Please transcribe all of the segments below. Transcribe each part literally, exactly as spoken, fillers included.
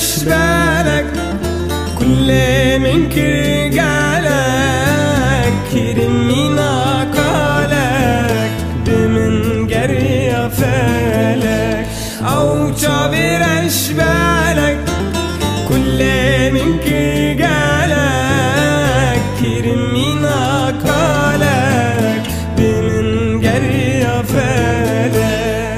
أشبالك كل من كرجالك كرمين عقالك بمن جري فالك أو تعبر أشبالك كل من كرجالك كرمين عقالك بمن جري فالك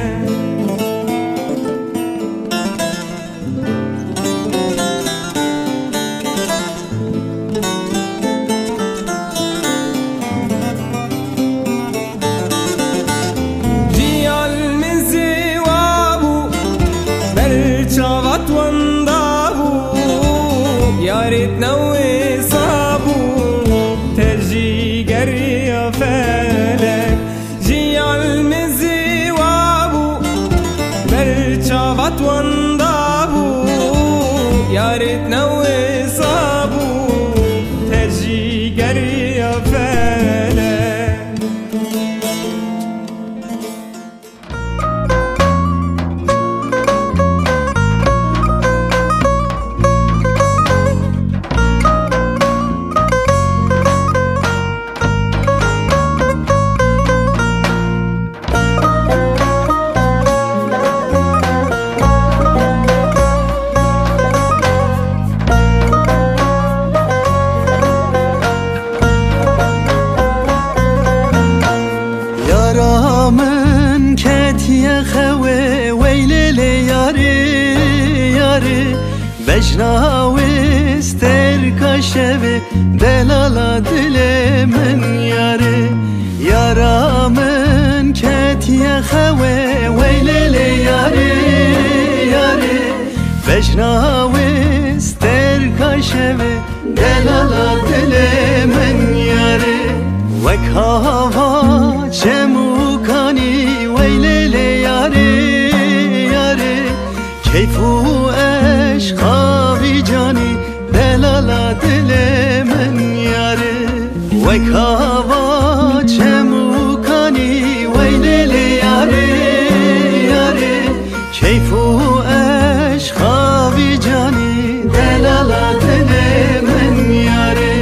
يا ريتنا وصابو تجي جري فالك جي عالمزي وابو برشافت وانضابو يا ريتنا وصابو تجي جري فالك من كتي خوي ويلي ياري ياري بجنا وستر كشف دلالا دل من ياري يارا من كتي خوي ويلي ياري ياري بجنا وستر كشف دلالا دل من ياري وكهوا شمو كاني ويلي ياري ياري كيفو عشقا في جاني دلالا دل من ياري وكهوا شمو كاني ويلي ياري ياري كيفو عشقا في جاني دلالا دل من ياري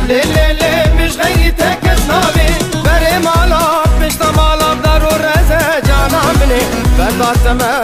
لی لی لی مش غیری تکس نابی بری مالا پشت مالا در و رزه جانا منی برداتمه